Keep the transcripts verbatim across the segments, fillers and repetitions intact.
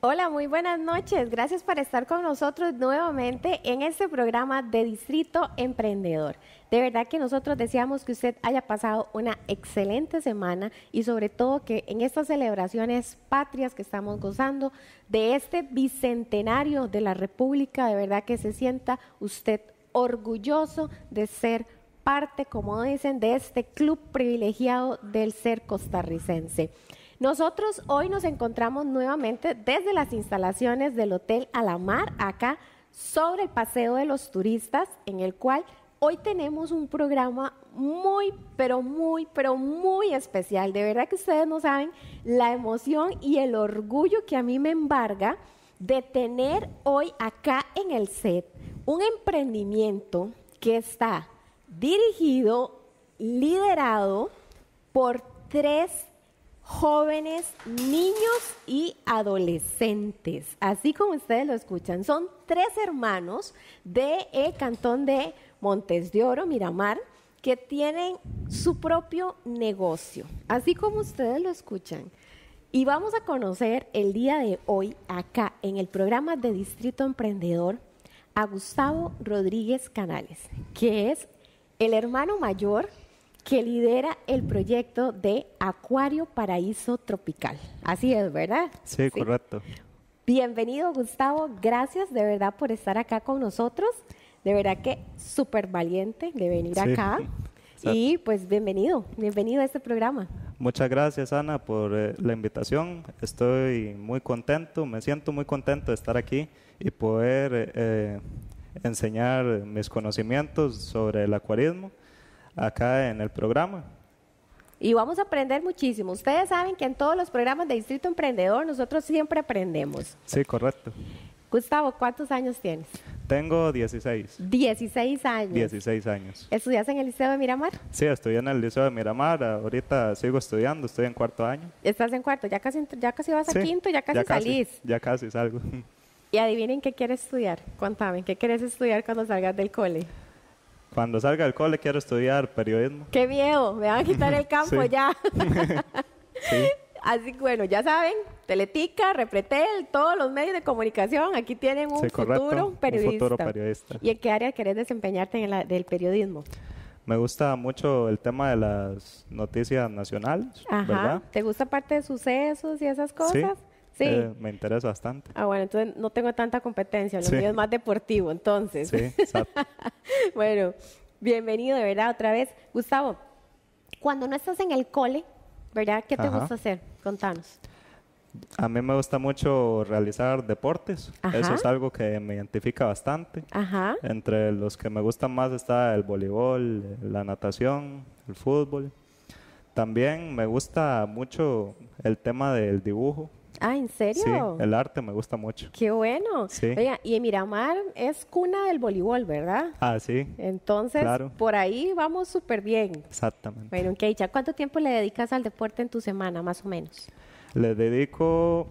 Hola, muy buenas noches. Gracias por estar con nosotros nuevamente en este programa de Distrito Emprendedor. De verdad que nosotros deseamos que usted haya pasado una excelente semana y sobre todo que en estas celebraciones patrias que estamos gozando de este bicentenario de la República, de verdad que se sienta usted orgulloso de ser parte, como dicen, de este club privilegiado del ser costarricense. Nosotros hoy nos encontramos nuevamente desde las instalaciones del Hotel Alamar, acá sobre el Paseo de los Turistas, en el cual hoy tenemos un programa muy, pero muy, pero muy especial. De verdad que ustedes no saben la emoción y el orgullo que a mí me embarga de tener hoy acá en el set un emprendimiento que está dirigido, liderado por tres jóvenes, niños y adolescentes, así como ustedes lo escuchan. Son tres hermanos del cantón de Montes de Oro, Miramar, que tienen su propio negocio, así como ustedes lo escuchan. Y vamos a conocer el día de hoy, acá en el programa de Distrito Emprendedor, a Gustavo Rodríguez Canales, que es el hermano mayor que lidera el proyecto de Acuario Paraíso Tropical. Así es, ¿verdad? Sí, sí, correcto. Bienvenido, Gustavo. Gracias de verdad por estar acá con nosotros. De verdad que súper valiente de venir sí, acá. Exacto. Y pues bienvenido, bienvenido a este programa. Muchas gracias, Ana, por eh, la invitación. Estoy muy contento, me siento muy contento de estar aquí y poder eh, enseñar mis conocimientos sobre el acuarismo acá en el programa. Y vamos a aprender muchísimo. Ustedes saben que en todos los programas de Distrito Emprendedor nosotros siempre aprendemos. Sí, correcto. Gustavo, ¿cuántos años tienes? Tengo dieciséis. dieciséis años. dieciséis años. ¿Estudias en el Liceo de Miramar? Sí, estudié en el Liceo de Miramar. Ahorita sigo estudiando, estoy en cuarto año. ¿Estás en cuarto? ¿Ya casi, ya casi vas sí, a quinto? ¿Ya casi ya salís? Casi, ya casi salgo. Y adivinen qué quieres estudiar. Contame, ¿qué quieres estudiar cuando salgas del cole? Cuando salga del cole quiero estudiar periodismo. ¡Qué miedo! Me van a quitar el campo sí. ya. sí. Así que bueno, ya saben, Teletica, Repretel, todos los medios de comunicación, aquí tienen un, sí, futuro, periodista. un futuro periodista. ¿Y en qué área querés desempeñarte en la, del periodismo? Me gusta mucho el tema de las noticias nacionales, Ajá. ¿verdad? ¿Te gusta parte de sucesos y esas cosas? Sí. Sí. Eh, me interesa bastante. Ah, bueno, entonces no tengo tanta competencia, lo sí. mío es más deportivo, entonces. Sí, exacto. Bueno, bienvenido de verdad otra vez. Gustavo, cuando no estás en el cole, ¿verdad? ¿Qué te Ajá. gusta hacer? Contanos. A mí me gusta mucho realizar deportes. Ajá. Eso es algo que me identifica bastante. Ajá. Entre los que me gustan más está el voleibol, la natación, el fútbol. También me gusta mucho el tema del dibujo. Ah, ¿en serio? Sí, el arte me gusta mucho. ¡Qué bueno! Sí. Oiga, y en Miramar es cuna del voleibol, ¿verdad? Ah, sí. Entonces, claro. por ahí vamos súper bien. Exactamente. Bueno, ¿qué dicha? ¿Cuánto tiempo le dedicas al deporte en tu semana, más o menos? Le dedico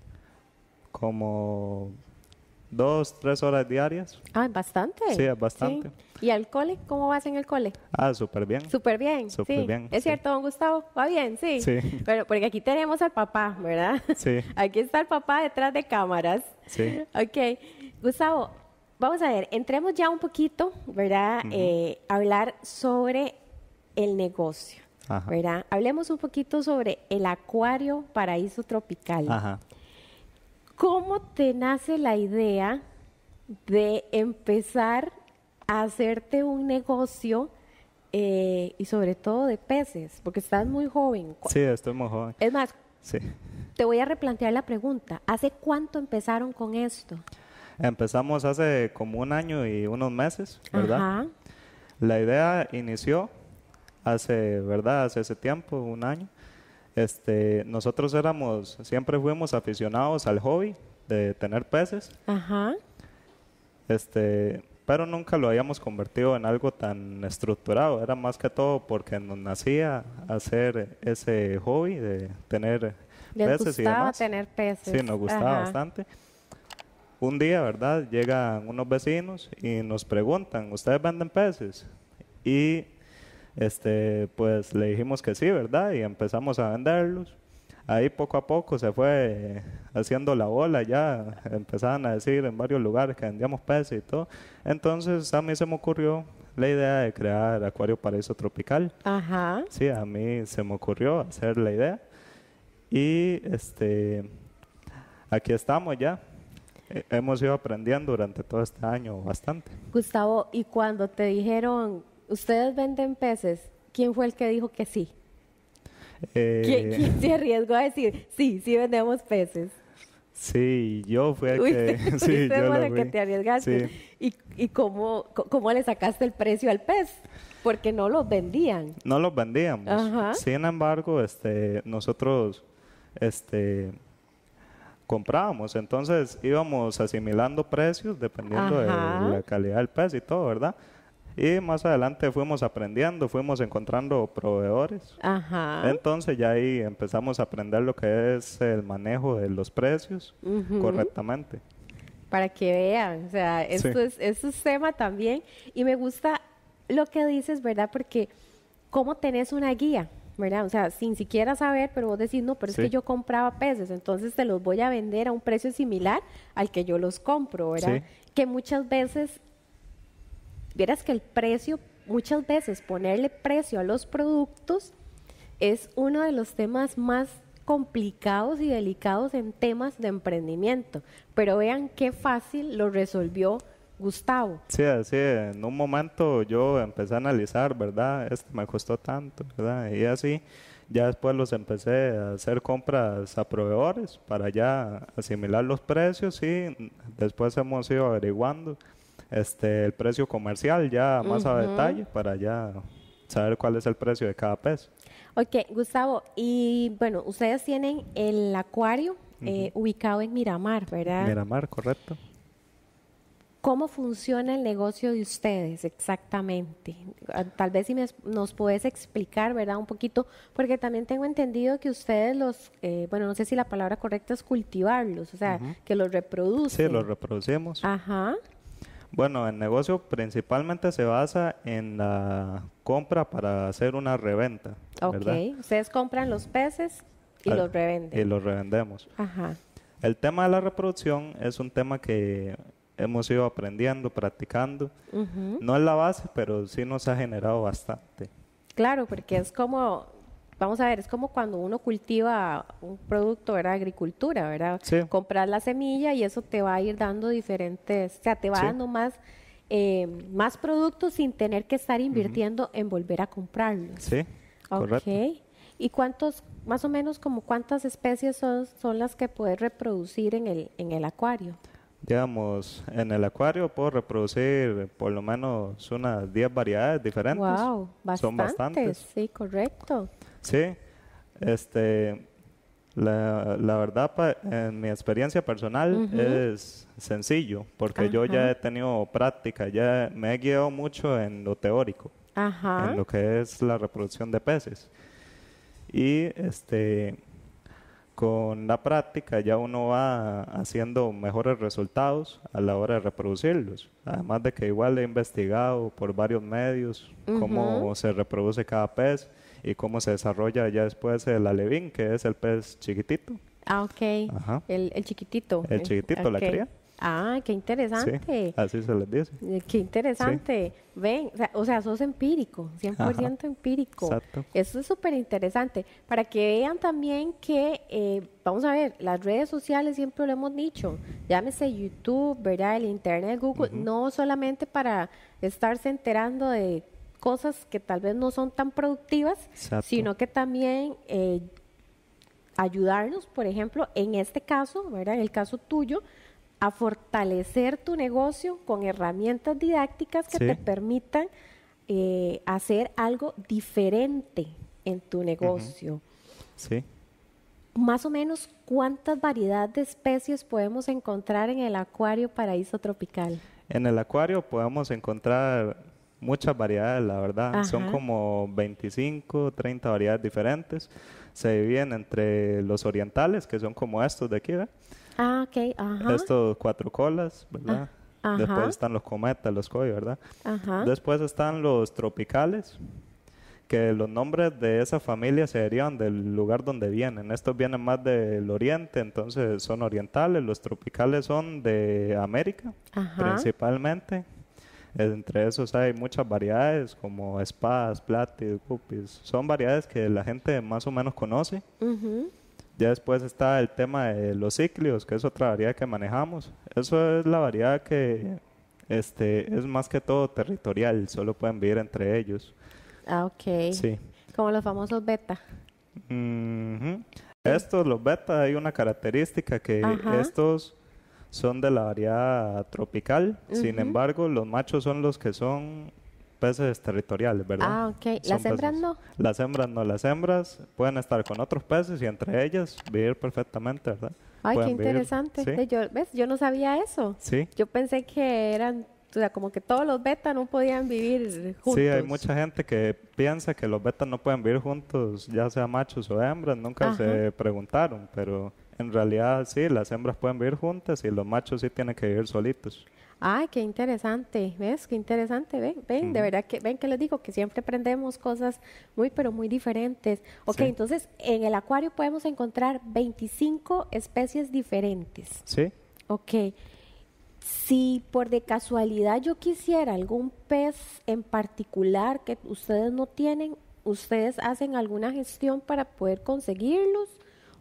como dos, tres horas diarias. Ah, bastante. Sí, es bastante. Sí. ¿Y al cole? ¿Cómo vas en el cole? Ah, súper bien. Súper bien. Súper sí. bien. ¿Es sí. cierto, don Gustavo? ¿Va bien? Sí. Sí. Bueno, porque aquí tenemos al papá, ¿verdad? Sí. Aquí está el papá detrás de cámaras. Sí. Ok. Gustavo, vamos a ver, entremos ya un poquito, ¿verdad? Uh-huh. Eh, hablar sobre el negocio, Ajá. ¿verdad? Hablemos un poquito sobre el Acuario Paraíso Tropical. Ajá. ¿Cómo te nace la idea de empezar a hacerte un negocio eh, y sobre todo de peces? Porque estás muy joven. Sí, estoy muy joven. Es más, sí. te voy a replantear la pregunta. ¿Hace cuánto empezaron con esto? Empezamos hace como un año y unos meses, ¿verdad? Ajá. La idea inició hace, ¿verdad? Hace ese tiempo, un año. Este, nosotros éramos, siempre fuimos aficionados al hobby de tener peces. Ajá. Este, pero nunca lo habíamos convertido en algo tan estructurado. Era más que todo porque nos nacía hacer ese hobby de tener Les peces y gustaba demás. tener peces. Sí, nos gustaba Ajá. bastante. Un día, ¿verdad? Llegan unos vecinos y nos preguntan, ¿ustedes venden peces? Y este, pues le dijimos que sí, ¿verdad? Y empezamos a venderlos. ahí poco a poco se fue eh, haciendo la ola, ya empezaban a decir en varios lugares que vendíamos peces y todo. Entonces a mí se me ocurrió la idea de crear Acuario Paraíso Tropical. Ajá. Sí, a mí se me ocurrió hacer la idea. Y este, aquí estamos ya. Eh, Hemos ido aprendiendo durante todo este año bastante. Gustavo, y cuando te dijeron, ustedes venden peces, ¿quién fue el que dijo que sí? Eh, ¿Quién, quién se arriesgó a decir, sí, sí vendemos peces? Sí, yo fui el Uy, que... sí, fuiste yo por lo el que fui. te arriesgaste. Sí. ¿Y, y cómo, co- cómo le sacaste el precio al pez? Porque no los vendían. No los vendíamos. Ajá. Sin embargo, este, nosotros este, comprábamos. Entonces íbamos asimilando precios dependiendo Ajá. de la calidad del pez y todo, ¿verdad? Y más adelante fuimos aprendiendo, fuimos encontrando proveedores. Ajá. Entonces ya ahí empezamos a aprender lo que es el manejo de los precios Ujú. correctamente. Para que vean, o sea, esto, Sí. es, esto es tema también. Y me gusta lo que dices, ¿verdad? Porque cómo tenés una guía, ¿verdad? O sea, sin siquiera saber, pero vos decís, no, pero Sí. es que yo compraba peces, entonces te los voy a vender a un precio similar al que yo los compro, ¿verdad? Sí. Que muchas veces, vieras que el precio, muchas veces ponerle precio a los productos es uno de los temas más complicados y delicados en temas de emprendimiento. Pero vean qué fácil lo resolvió Gustavo. Sí, así, en un momento yo empecé a analizar, ¿verdad? Este me costó tanto, ¿verdad? Y así, ya después los empecé a hacer compras a proveedores para ya asimilar los precios y después hemos ido averiguando este, el precio comercial ya más a Ujú. detalle para ya saber cuál es el precio de cada pez. Ok, Gustavo, y bueno, ustedes tienen el acuario eh, ubicado en Miramar, ¿verdad? Miramar, correcto. ¿Cómo funciona el negocio de ustedes exactamente? Ah, Tal vez si me- nos puedes explicar, ¿verdad? Un poquito, porque también tengo entendido que ustedes los, eh, bueno, no sé si la palabra correcta es cultivarlos, o sea, que los reproducen. Sí, los reproducimos. Ajá, Bueno, el negocio principalmente se basa en la compra para hacer una reventa, ok. ¿verdad? Ustedes compran los peces y Al- los Y revenden. los revendemos. Ajá, El tema de la reproducción es un tema que hemos ido aprendiendo, practicando. ujú. No es la base, pero sí nos ha generado bastante. Claro, porque es como, vamos a ver, es como cuando uno cultiva un producto, ¿verdad? Agricultura, ¿verdad? Sí. Compras la semilla y eso te va a ir dando diferentes, o sea, te va Sí. dando más, eh, más productos sin tener que estar invirtiendo en volver a comprarlos. Sí, correcto. Ok. ¿Y cuántos, más o menos, como cuántas especies son, son las que puedes reproducir en el, en el acuario? Digamos, en el acuario puedo reproducir por lo menos unas diez variedades diferentes. Wow, bastantes. Son bastantes. Sí, correcto. Sí, este, la, la verdad, pa- en mi experiencia personal Ujú. es sencillo, porque yo ya Ajá. he tenido práctica, ya me he guiado mucho en lo teórico, Ajá. en lo que es la reproducción de peces. Y este, con la práctica ya uno va haciendo mejores resultados a la hora de reproducirlos. Además de que igual he investigado por varios medios cómo Ujú. se reproduce cada pez y cómo se desarrolla ya después el alevín, que es el pez chiquitito. Ah, ok. Ajá. El, el chiquitito. El Eh, chiquitito, la ok. cría. Ah, qué interesante. Sí, así se les dice. Eh, Qué interesante. Ven, o sea, o sea, sos empírico, cien por ciento empírico. Exacto. Eso es súper interesante. Para que vean también que, eh, vamos a ver, las redes sociales siempre lo hemos dicho. Llámese YouTube, ¿verdad? El Internet, Google, no solamente para estarse enterando de cosas que tal vez no son tan productivas, Exacto. sino que también eh, ayudarnos, por ejemplo, en este caso, ¿verdad? En el caso tuyo, a fortalecer tu negocio con herramientas didácticas que Sí. te permitan eh, hacer algo diferente en tu negocio. Sí. Más o menos, ¿cuántas variedades de especies podemos encontrar en el acuario Paraíso Tropical? En el acuario podemos encontrar muchas variedades, la verdad. Son Ajá. como veinticinco, treinta variedades diferentes. Se dividen entre los orientales, que son como estos de aquí, ¿verdad? Ah, ok, ajá, Estos cuatro colas, ¿verdad? Ah, Después ajá. están los cometas, los koi, ¿verdad? ajá, Después están los tropicales, que los nombres de esa familia se derivan del lugar donde vienen. Estos vienen más del oriente, entonces son orientales. Los tropicales son de América, Ajá. principalmente. Entre esos hay muchas variedades como espadas, platis, guppies. Son variedades que la gente más o menos conoce. Ujú. Ya después está el tema de los cíclidos, que es otra variedad que manejamos. Eso es la variedad que este, es más que todo territorial, solo pueden vivir entre ellos. Ah, ok. Sí. Como los famosos beta. Ujú. Estos, los beta, hay una característica que Ajá. estos son de la variedad tropical, sin Ujú. embargo, los machos son los que son peces territoriales, ¿verdad? Ah, ok. Son ¿Las hembras peces- no? Las hembras no, las hembras pueden estar con otros peces y entre ellas vivir perfectamente, ¿verdad? Ay, qué Pueden vivir- interesante. Sí, Ve, Yo, ¿ves? Yo no sabía eso. sí. Yo pensé que eran, o sea, como que todos los beta no podían vivir juntos. Sí, hay mucha gente que piensa que los betas no pueden vivir juntos, ya sea machos o hembras, nunca Ajá. se preguntaron, pero en realidad sí, las hembras pueden vivir juntas y los machos sí tienen que vivir solitos. Ay, qué interesante, ¿ves? Qué interesante, ven, ven, de Ujú. verdad que, ven que les digo que siempre aprendemos cosas muy, pero muy diferentes. Ok, Sí. entonces en el acuario podemos encontrar veinticinco especies diferentes. Sí, Ok, si por de casualidad yo quisiera algún pez en particular que ustedes no tienen, ¿ustedes hacen alguna gestión para poder conseguirlos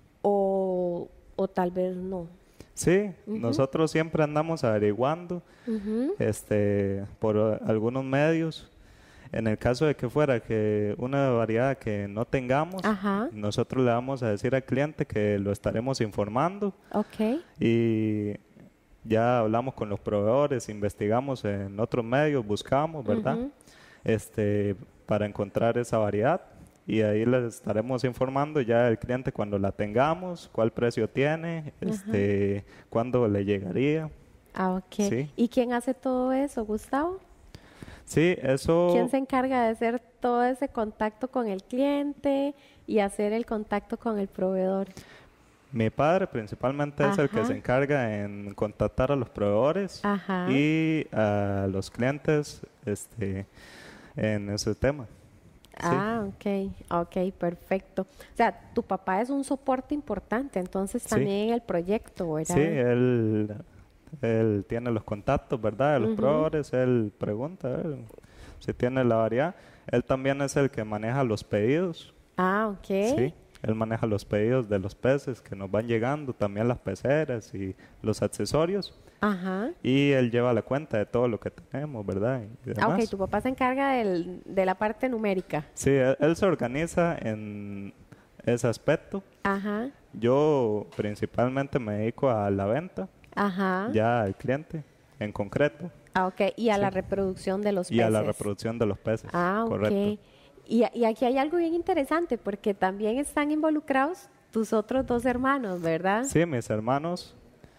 o, o tal vez no? sí, Ujú. nosotros siempre andamos averiguando Ujú. este, por eh, algunos medios. En el caso de que fuera que una variedad que no tengamos, Ajá, nosotros le vamos a decir al cliente que lo estaremos informando ok. y ya hablamos con los proveedores, investigamos en otros medios, buscamos, ¿verdad? Ujú. Este, para encontrar esa variedad y ahí les estaremos informando ya el cliente cuando la tengamos, cuál precio tiene, este, cuándo le llegaría. Ah, ok. Sí. ¿Y quién hace todo eso, Gustavo? Sí, eso, ¿Quién se encarga de hacer todo ese contacto con el cliente y hacer el contacto con el proveedor? mi padre principalmente es el que Ajá. se encarga en contactar a los proveedores Ajá. y a los clientes este, en ese tema. Sí. Ah, ok, ok, perfecto. O sea, tu papá es un soporte importante, entonces Sí. también en el proyecto, ¿verdad? Sí, él, él tiene los contactos, ¿verdad? De los Ujú. proveedores, él pregunta a ver si tiene la variedad. Él también es el que maneja los pedidos. Ah, ok. Sí, él maneja los pedidos de los peces que nos van llegando, también las peceras y los accesorios. Ajá. Y él lleva la cuenta de todo lo que tenemos, ¿verdad? Y Ah, ok, demás. tu papá se encarga del- de la parte numérica. Sí, él, él se organiza en ese aspecto. Ajá, Yo principalmente me dedico a la venta, ajá. ya al cliente en concreto, Ah, ok, y a la Sí. reproducción de los y peces. a la reproducción de los peces. Ah, ok. Correcto. Y, a- y aquí hay algo bien interesante porque también están involucrados tus otros dos hermanos, ¿verdad? Sí, mis hermanos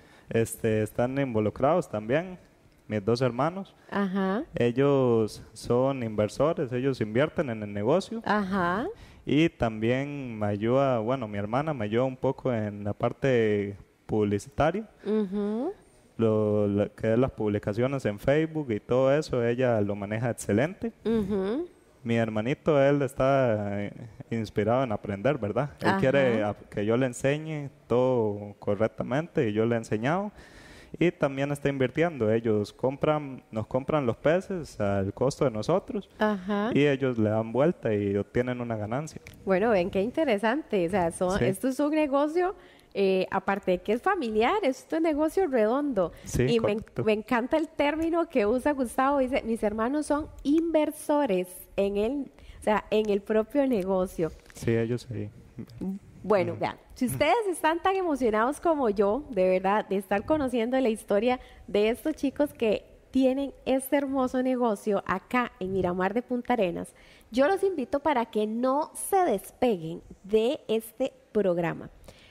este, están involucrados también, mis dos hermanos. Ajá, Ellos son inversores, ellos invierten en el negocio ajá. y también me ayuda, bueno, mi hermana me ayuda un poco en la parte publicitaria, Ujú. lo, lo que es las publicaciones en Facebook y todo eso, ella lo maneja excelente. Ujú. Mi hermanito, él está eh, inspirado en aprender, ¿verdad? Él Ajá. quiere ap- que yo le enseñe todo correctamente y yo le he enseñado. Y también está invirtiendo. Ellos compran, nos compran los peces al costo de nosotros Ajá. y ellos le dan vuelta y obtienen una ganancia. Bueno, ven qué interesante. O sea, son- Sí. esto es un negocio, eh, aparte de que es familiar, esto es un negocio redondo. Sí, y me, en- correcto. me encanta el término que usa Gustavo. Dice, mis hermanos son inversores en el, o sea, en el propio negocio. Sí, ellos sí. Bueno, vean, si ustedes están tan emocionados como yo, de verdad, de estar conociendo la historia de estos chicos que tienen este hermoso negocio acá en Miramar de Punta Arenas, yo los invito para que no se despeguen de este programa.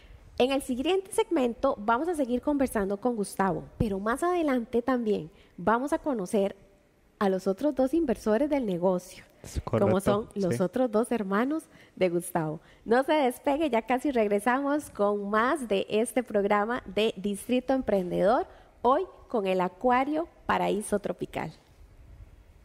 En el siguiente segmento vamos a seguir conversando con Gustavo, pero más adelante también vamos a conocer a los otros dos inversores del negocio, Es como correcto, son los sí. otros dos hermanos de Gustavo. No se despegue, ya casi regresamos con más de este programa de Distrito Emprendedor, hoy con el Acuario Paraíso Tropical.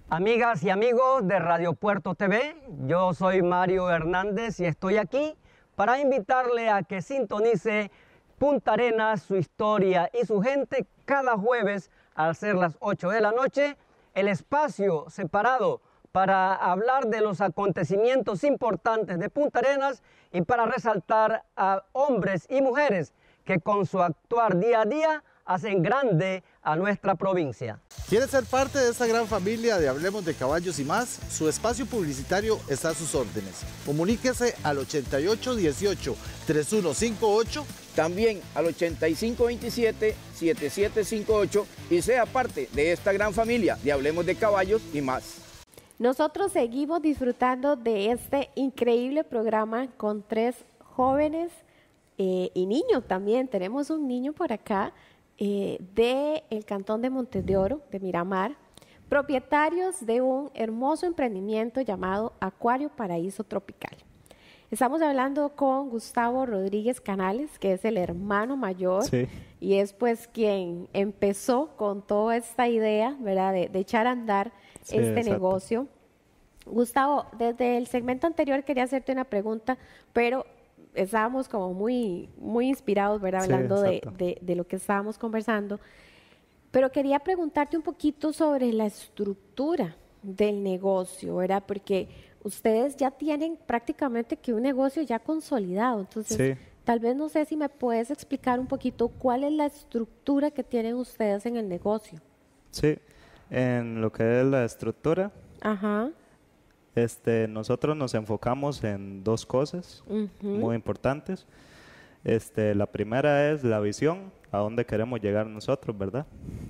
Amigas y amigos de Radio Puerto T V, yo soy Mario Hernández y estoy aquí para invitarle a que sintonice Punta Arenas, su historia y su gente cada jueves al ser las ocho de la noche, el espacio separado para hablar de los acontecimientos importantes de Punta Arenas y para resaltar a hombres y mujeres que con su actuar día a día hacen grande a nuestra provincia. ¿Quiere ser parte de esta gran familia de Hablemos de Caballos y más? Su espacio publicitario está a sus órdenes. Comuníquese al ochenta y ocho dieciocho treinta y uno cincuenta y ocho, también al ochenta y cinco veintisiete setenta y siete cincuenta y ocho y sea parte de esta gran familia de Hablemos de Caballos y más. Nosotros seguimos disfrutando de este increíble programa con tres jóvenes eh, y niños también. Tenemos un niño por acá eh, del Cantón de Montes de Oro, de Miramar, propietarios de un hermoso emprendimiento llamado Acuario Paraíso Tropical. Estamos hablando con Gustavo Rodríguez Canales, que es el hermano mayor, Sí. y es pues quien empezó con toda esta idea, ¿verdad?, de, de echar a andar Sí, este exacto. negocio. Gustavo, desde el segmento anterior quería hacerte una pregunta, pero estábamos como muy, muy inspirados, ¿verdad?, Sí, hablando de, exacto. de- de lo que estábamos conversando. Pero quería preguntarte un poquito sobre la estructura del negocio, ¿verdad? Porque ustedes ya tienen prácticamente que un negocio ya consolidado. Entonces, Sí. tal vez no sé si me puedes explicar un poquito cuál es la estructura que tienen ustedes en el negocio. Sí, en lo que es la estructura, Ajá. este, nosotros nos enfocamos en dos cosas Ujú. muy importantes. Este, la primera es la visión, a dónde queremos llegar nosotros, ¿verdad?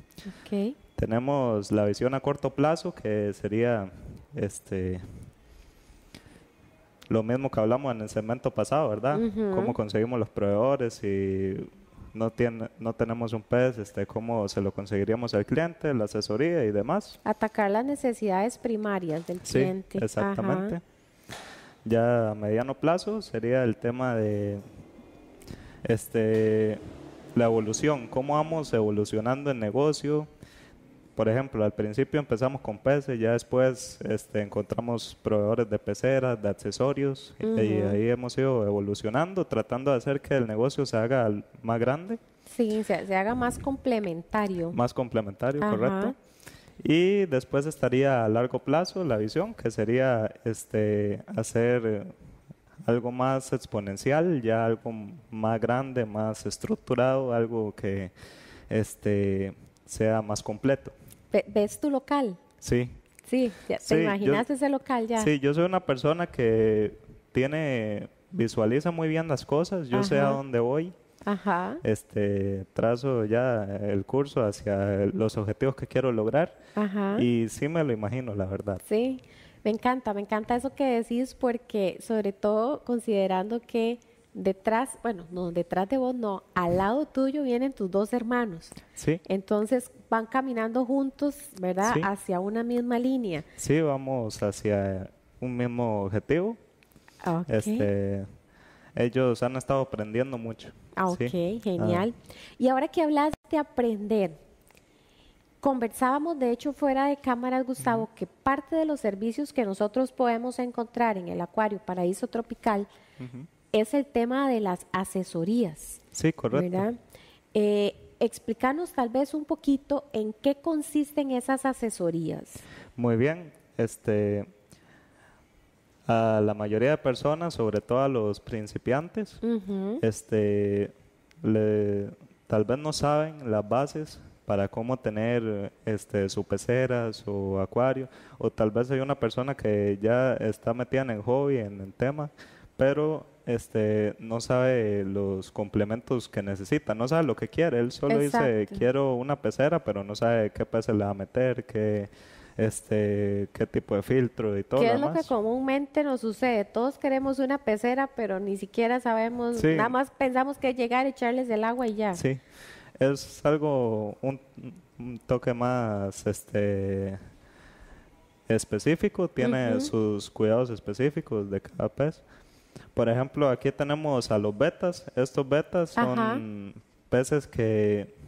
Ok. Tenemos la visión a corto plazo, que sería este, lo mismo que hablamos en el segmento pasado, ¿verdad? Ujú. Cómo conseguimos los proveedores y no, tiene, no tenemos un pez, este, cómo se lo conseguiríamos al cliente, la asesoría y demás. Atacar las necesidades primarias del Sí, cliente. exactamente. Ajá. Ya a mediano plazo sería el tema de este, la evolución, cómo vamos evolucionando el negocio. Por ejemplo, al principio empezamos con peces, ya después este, encontramos proveedores de peceras, de accesorios, y Ujú. ahí hemos ido evolucionando, tratando de hacer que el negocio se haga al- más grande, Sí, se, se haga más complementario. más complementario, Ajá. correcto. Y después estaría a largo plazo la visión, que sería este, hacer eh, algo más exponencial, ya algo más grande, más estructurado, algo que este, sea más completo. Ve- ¿Ves tu local? Sí, Sí, ya, Sí, ¿te yo- imaginas ese local ya? sí, yo soy una persona que tiene, visualiza muy bien las cosas, yo sé a Ajá. dónde voy, Ajá, este, trazo ya el curso hacia los objetivos que quiero lograr ajá. y sí me lo imagino, la verdad. Sí, me encanta, me encanta eso que decís porque sobre todo considerando que detrás, bueno, no, detrás de vos no, al lado tuyo vienen tus dos hermanos. Sí, Entonces van caminando juntos, ¿verdad? Sí. Hacia una misma línea. sí, vamos hacia un mismo objetivo. Ok, Este, ellos han estado aprendiendo mucho. ah, ok, sí. genial. Y ahora que hablas de aprender, conversábamos de hecho fuera de cámaras, Gustavo, que parte de los servicios que nosotros podemos encontrar en el Acuario Paraíso Tropical Ujú. es el tema de las asesorías. Sí, correcto. ¿Verdad? Eh, explícanos tal vez un poquito en qué consisten esas asesorías. Muy bien. Este, a la mayoría de personas, sobre todo a los principiantes, Ujú. este, le- tal vez no saben las bases para cómo tener este, su pecera, su acuario, o tal vez hay una persona que ya está metida en el hobby, en el tema, pero este, no sabe los complementos que necesita, no sabe lo que quiere, él solo dice Exacto. quiero una pecera, pero no sabe qué peces le va a meter, qué, este, qué tipo de filtro y todo ¿Qué lo es lo que demás. comúnmente nos sucede? Todos queremos una pecera, pero ni siquiera sabemos, Sí. nada más pensamos que es llegar, echarles el agua y ya. Sí, es algo, un, un toque más este, específico, tiene Ujú. sus cuidados específicos de cada pez. Por ejemplo, aquí tenemos a los betas. Estos betas son Ajá. peces que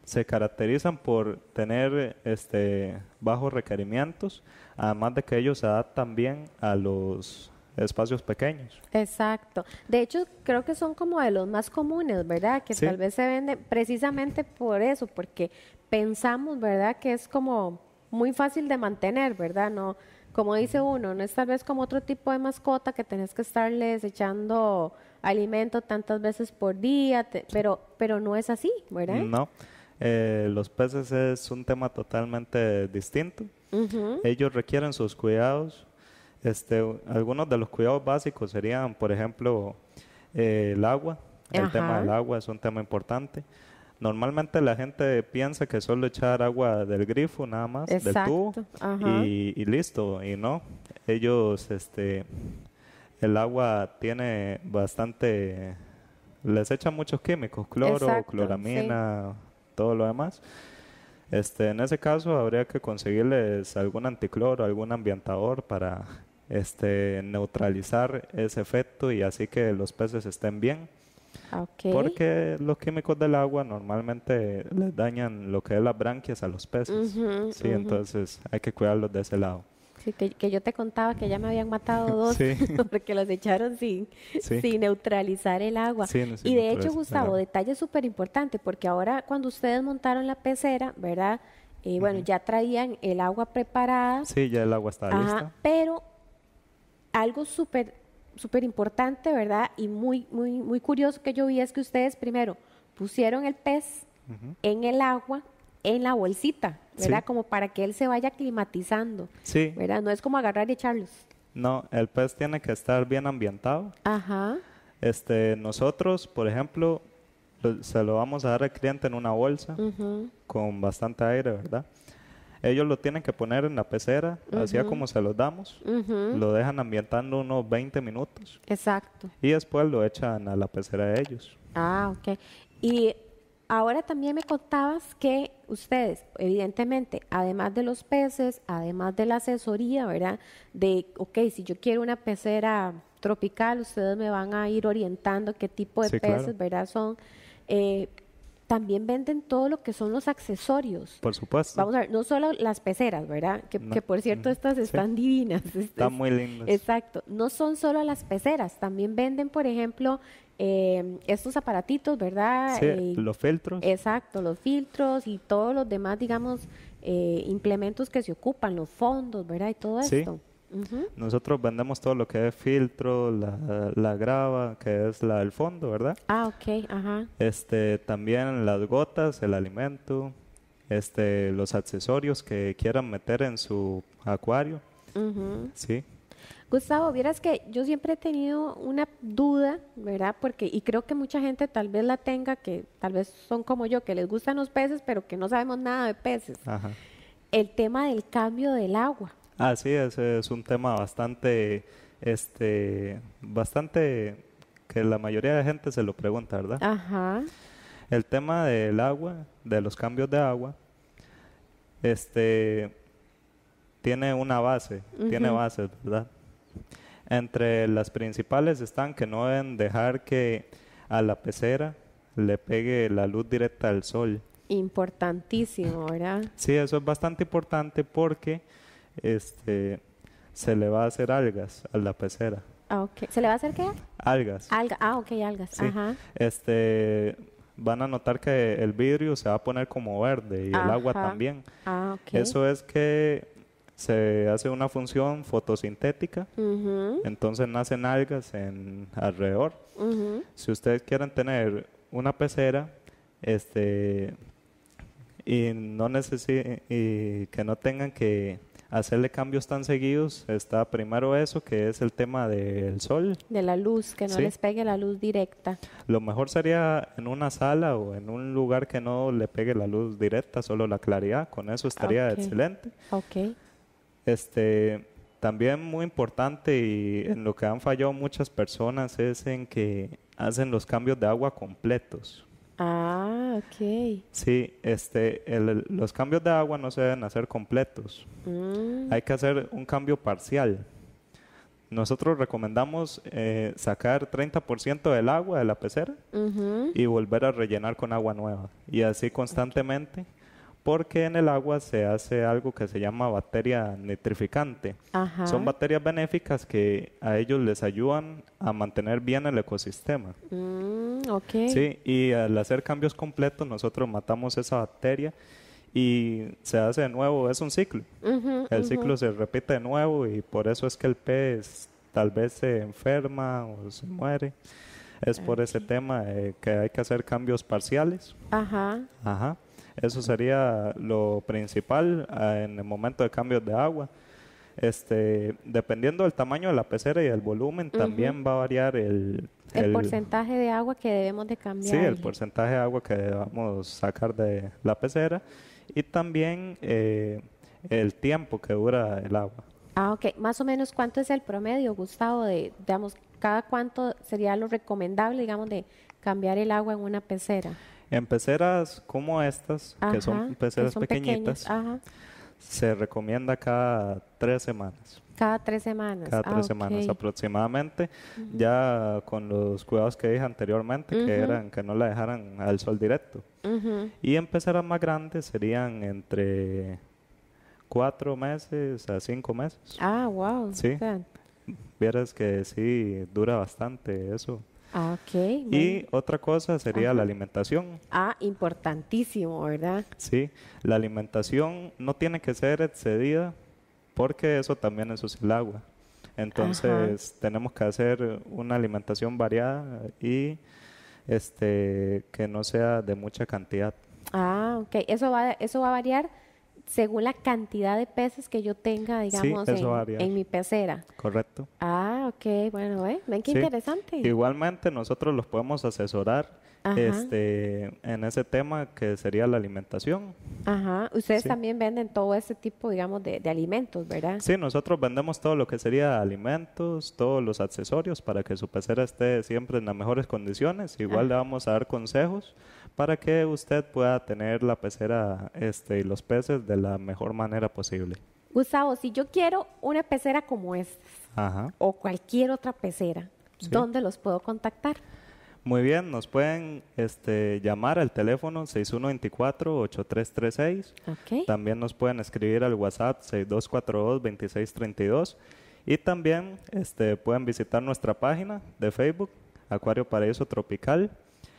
se caracterizan por tener este, bajos requerimientos, además de que ellos se adaptan bien a los espacios pequeños. Exacto. De hecho, creo que son como de los más comunes, ¿verdad? Que Sí. tal vez se venden precisamente por eso, porque pensamos, ¿verdad? Que es como muy fácil de mantener, ¿verdad? No, como dice uno, no es tal vez como otro tipo de mascota que tenés que estarles echando alimento tantas veces por día, te- pero, pero no es así, ¿verdad? No, eh, los peces es un tema totalmente distinto. Ujú. Ellos requieren sus cuidados. Este, u- algunos de los cuidados básicos serían, por ejemplo, eh, el agua. El Ajá. tema del agua es un tema importante. Normalmente la gente piensa que solo echar agua del grifo nada más, del tubo, Exacto, ajá. y, y listo. Y no, ellos, este, el agua tiene bastante, les echan muchos químicos, cloro, Exacto, cloramina, todo lo demás. Este, en ese caso habría que conseguirles algún anticloro, algún ambientador para este, neutralizar ese efecto y así que los peces estén bien. Ok. Porque los químicos del agua normalmente les dañan lo que es las branquias a los peces. Ujú, Sí, ujú. entonces hay que cuidarlos de ese lado. Sí, que, que yo te contaba que ya me habían matado dos Sí. porque los echaron sin, Sí. sin neutralizar el agua. Sí, no, sin y de hecho, neutralizar el Gustavo, agua. detalle súper importante, porque ahora cuando ustedes montaron la pecera, ¿verdad? Eh, bueno, ya traían el agua preparada, Sí, ya el agua está ajá, lista. pero algo súper súper importante, ¿verdad? Y muy, muy, muy curioso que yo vi es que ustedes primero pusieron el pez Ujú. en el agua, en la bolsita, ¿verdad? Sí. Como para que él se vaya climatizando, Sí, ¿verdad? No es como agarrar y echarlos. no, el pez tiene que estar bien ambientado. Ajá. Este, nosotros, por ejemplo, lo- se lo vamos a dar al cliente en una bolsa Ujú. con bastante aire, ¿verdad? Ellos lo tienen que poner en la pecera, así a como se los damos. Ujú. Lo dejan ambientando unos veinte minutos Exacto. y después lo echan a la pecera de ellos. Ah, ok. Y ahora también me contabas que ustedes, evidentemente, además de los peces, además de la asesoría, ¿verdad? De, ok, si yo quiero una pecera tropical, ustedes me van a ir orientando qué tipo de Sí, peces, claro. ¿verdad? Son. Eh, también venden todo lo que son los accesorios. Por supuesto. Vamos a ver, no solo las peceras, ¿verdad? Que, No. que por cierto Ujú. estas Sí. están divinas. Están muy lindas. Exacto. No son solo las peceras, también venden, por ejemplo, eh, estos aparatitos, ¿verdad? Sí, Eh, los filtros. Exacto, los filtros y todos los demás, digamos, eh, implementos que se ocupan, los fondos, ¿verdad? Y todo Sí. esto. Ujú. Nosotros vendemos todo lo que es filtro, la, la grava, que es la del fondo, ¿verdad? Ah, ok, ajá. Este, también las gotas, el alimento, este, los accesorios que quieran meter en su acuario, Ujú. sí. Gustavo, vieras que yo siempre he tenido una duda, ¿verdad? Porque, y creo que mucha gente tal vez la tenga, que tal vez son como yo, que les gustan los peces, pero que no sabemos nada de peces. Ajá. El tema del cambio del agua. Ah, sí, ese es un tema bastante, este, bastante que la mayoría de gente se lo pregunta, ¿verdad? Ajá. El tema del agua, de los cambios de agua, este, tiene una base, tiene Ujú. bases, ¿verdad? Entre las principales están que no deben dejar que a la pecera le pegue la luz directa del sol. Importantísimo, ¿verdad? Sí, eso es bastante importante porque este, se le va a hacer algas a la pecera. Ah, ok. ¿Se le va a hacer qué? Algas. Alga. Ah, ok, algas. Sí. Ajá. Este, van a notar que el vidrio se va a poner como verde y el agua Ajá. también. Ah, ok. Eso es que se hace una función fotosintética, Ujú, entonces nacen algas en alrededor. ujú. Si ustedes quieren tener una pecera, este, y no necesi- y que no tengan que hacerle cambios tan seguidos, está primero eso, que es el tema del sol. De la luz, que no Sí. les pegue la luz directa. Lo mejor sería en una sala o en un lugar que no le pegue la luz directa, solo la claridad, con eso estaría Ok. excelente. Ok. Este, también muy importante y en lo que han fallado muchas personas es en que hacen los cambios de agua completos. Ah, ok. Sí, este, el- los cambios de agua no se deben hacer completos. Mm, Hay que hacer un cambio parcial. nosotros recomendamos eh, sacar treinta por ciento del agua de la pecera Ujú. y volver a rellenar con agua nueva. Y así constantemente, porque en el agua se hace algo que se llama bacteria nitrificante. Ajá. Son bacterias benéficas que a ellos les ayudan a mantener bien el ecosistema. Mm, ok. Sí, y al hacer cambios completos nosotros matamos esa bacteria y se hace de nuevo, es un ciclo. Ujú, El ujú. ciclo se repite de nuevo y por eso es que el pez tal vez se enferma o se muere. Es por ese tema eh, que hay que hacer cambios parciales. Ajá. Ajá. Eso sería lo principal ah, en el momento de cambios de agua. Este, dependiendo del tamaño de la pecera y el volumen, también va a variar el, El, el- porcentaje de agua que debemos de cambiar. sí, el porcentaje de agua que vamos a sacar de la pecera y también eh, el tiempo que dura el agua. Ah, ok. Más o menos, ¿cuánto es el promedio, Gustavo? De, digamos, cada cuánto sería lo recomendable, digamos, de cambiar el agua en una pecera. En peceras como estas, Ajá, que son peceras son pequeñitas, pequeñas. Ajá. se recomienda cada tres semanas. Cada tres semanas. Cada Ah, tres ok. semanas aproximadamente, ya con los cuidados que dije anteriormente, que Ujú. eran que no la dejaran al sol directo. Ujú. Y en peceras más grandes serían entre cuatro meses a cinco meses. Ah, wow. Sí. O sea, Vieras que sí, dura bastante eso. ah, ok. Y bueno. otra cosa sería Ajá. la alimentación. Ah, importantísimo, ¿verdad? Sí, la alimentación no tiene que ser excedida porque eso también ensucia el agua. Entonces tenemos que hacer una alimentación variada y este que no sea de mucha cantidad. Ah, ok. Eso va, eso va a variar según la cantidad de peces que yo tenga, digamos, eso en, varía. en mi pecera. ¿Correcto? Ah, ok. Bueno, ¿eh? Ven qué Sí. interesante. Igualmente nosotros los podemos asesorar Ajá. este en ese tema que sería la alimentación. Ajá. Ustedes Sí. también venden todo ese tipo, digamos, de, de alimentos, ¿verdad? Sí, nosotros vendemos todo lo que sería alimentos, todos los accesorios para que su pecera esté siempre en las mejores condiciones. Igual Ah. le vamos a dar consejos para que usted pueda tener la pecera este, y los peces de la mejor manera posible. Gustavo, si yo quiero una pecera como esta Ajá. o cualquier otra pecera, Sí. ¿dónde los puedo contactar? Muy bien, nos pueden este, llamar al teléfono seis uno dos cuatro, ocho tres tres seis. Ok. También nos pueden escribir al WhatsApp seis dos cuatro dos, dos seis tres dos. Y también este, pueden visitar nuestra página de Facebook, Acuario Paraíso Tropical.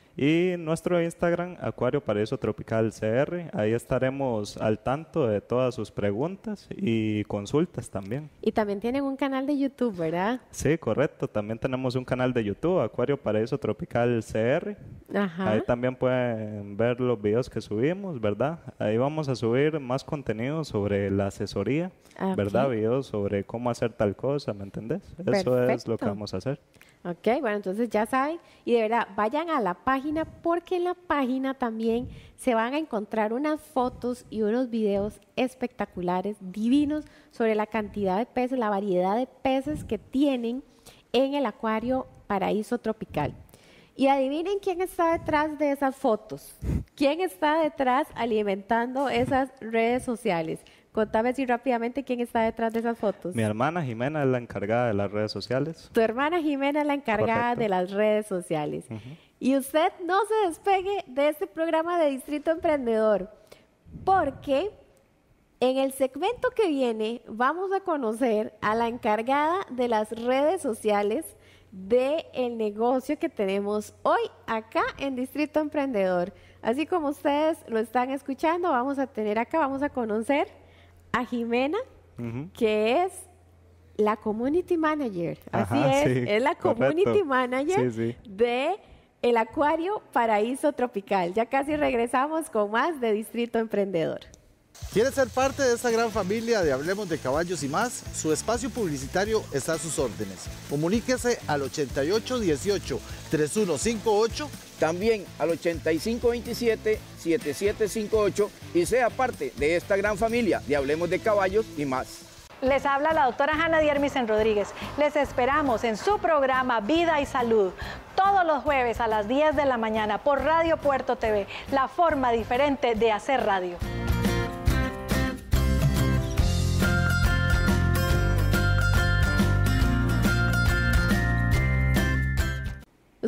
Y nuestro Instagram, Acuario Paraíso Tropical C R. Ahí estaremos al tanto de todas sus preguntas y consultas también. Y también tienen un canal de YouTube, ¿verdad? Sí, correcto. También tenemos un canal de YouTube, Acuario Paraíso Tropical C R. Ajá. Ahí también pueden ver los videos que subimos, ¿verdad? Ahí vamos a subir más contenido sobre la asesoría, Ah, ¿verdad? ok. Videos sobre cómo hacer tal cosa, ¿me entendés? Eso es lo Perfecto. que vamos a hacer. Ok, bueno, entonces ya saben, y de verdad, vayan a la página porque en la página también se van a encontrar unas fotos y unos videos espectaculares, divinos, sobre la cantidad de peces, la variedad de peces que tienen en el Acuario Paraíso Tropical. Y adivinen quién está detrás de esas fotos, quién está detrás alimentando esas redes sociales. Contame así rápidamente quién está detrás de esas fotos. Mi hermana Jimena es la encargada de las redes sociales. Tu hermana Jimena es la encargada Correcto. de las redes sociales. Y usted no se despegue de este programa de Distrito Emprendedor, porque en el segmento que viene vamos a conocer a la encargada de las redes sociales del negocio que tenemos hoy acá en Distrito Emprendedor. Así como ustedes lo están escuchando, vamos a tener acá, vamos a conocer a Jimena, Ujú. que es la Community Manager. Así Ajá, es, sí, es la Community correcto. Manager Sí, sí. de el Acuario Paraíso Tropical. Ya casi regresamos con más de Distrito Emprendedor. ¿Quiere ser parte de esta gran familia de Hablemos de Caballos y más? Su espacio publicitario está a sus órdenes. Comuníquese al ochenta y ocho dieciocho, treinta y uno cincuenta y ocho. También al ochenta y cinco veintisiete, setenta y siete cincuenta y ocho y sea parte de esta gran familia de Hablemos de Caballos y más. Les habla la doctora Hanna Diermisen Rodríguez. Les esperamos en su programa Vida y Salud todos los jueves a las diez de la mañana por Radio Puerto T V, la forma diferente de hacer radio.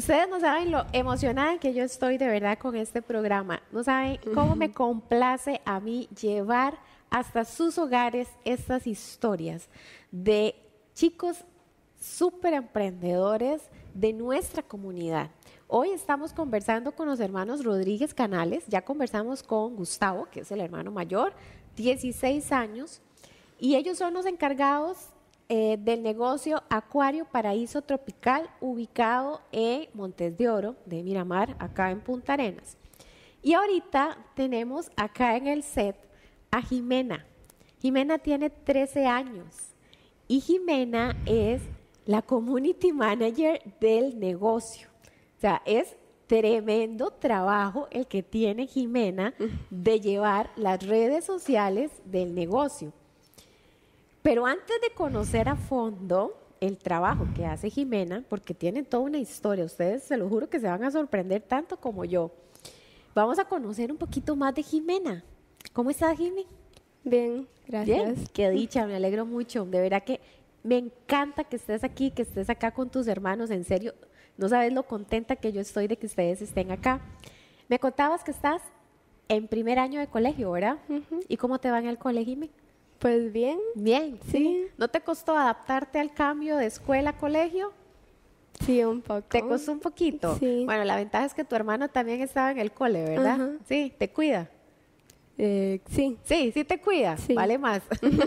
Ustedes no saben lo emocionada que yo estoy de verdad con este programa. No saben cómo me complace a mí llevar hasta sus hogares estas historias de chicos súper emprendedores de nuestra comunidad. Hoy estamos conversando con los hermanos Rodríguez Canales. Ya conversamos con Gustavo, que es el hermano mayor, dieciséis años, y ellos son los encargados Eh, del negocio Acuario Paraíso Tropical, ubicado en Montes de Oro de Miramar, acá en Punta Arenas. Y ahorita tenemos acá en el set a Jimena. Jimena tiene trece años y Jimena es la community manager del negocio. O sea, es tremendo trabajo el que tiene Jimena de llevar las redes sociales del negocio. Pero antes de conocer a fondo el trabajo que hace Jimena, porque tiene toda una historia, ustedes se lo juro que se van a sorprender tanto como yo, vamos a conocer un poquito más de Jimena. ¿Cómo estás, Jimmy? Bien, gracias. Bien, qué dicha, me alegro mucho. De verdad que me encanta que estés aquí, que estés acá con tus hermanos, en serio, no sabes lo contenta que yo estoy de que ustedes estén acá. Me contabas que estás en primer año de colegio, ¿verdad? Uh-huh. ¿Y cómo te va en el colegio, Jimmy? Pues bien. Bien, ¿sí? sí. ¿No te costó adaptarte al cambio de escuela a colegio? Sí, un poco. ¿Te costó un poquito? Sí. Bueno, la ventaja es que tu hermano también estaba en el cole, ¿verdad? Uh-huh. Sí, ¿te cuida? Eh, sí. Sí, sí te cuida. Sí. Vale más.